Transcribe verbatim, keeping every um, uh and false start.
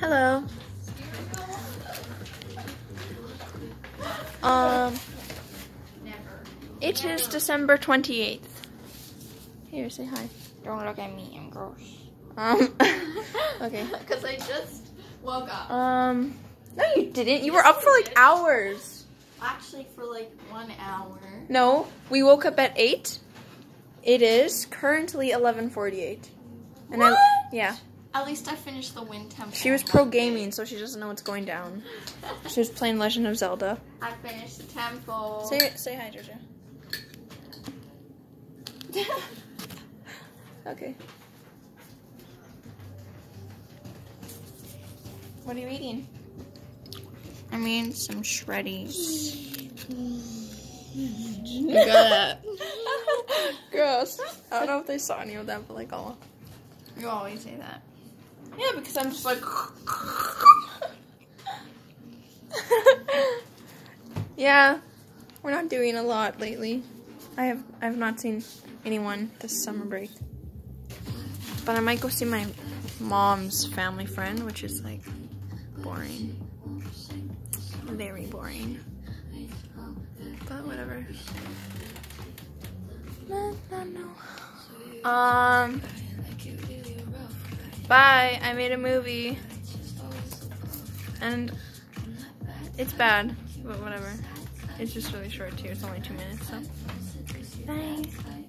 Hello. Um, it is December twenty-eighth. Here, say hi. Don't look at me, I'm gross. Um, okay. Because I just woke up. Um, no you didn't. You were up for like hours. Actually, for like one hour. No, we woke up at eight. It is currently eleven forty-eight. And what? I, yeah. At least I finished the Wind Temple. She was pro gaming, so she doesn't know what's going down. She was playing Legend of Zelda. I finished the temple. Say say hi, Georgia. Okay. What are you eating? I mean, some shreddies. You got it. Gross. I don't know if they saw any of that, but like, oh. You always say that. Yeah, because I'm just like. Yeah, we're not doing a lot lately. I have I have not seen anyone this summer break. But I might go see my mom's family friend, which is like boring. Very boring. But whatever. No, no, no. Um Bye. I made a movie. And it's bad, but whatever. It's just really short too. It's only two minutes, so. Bye.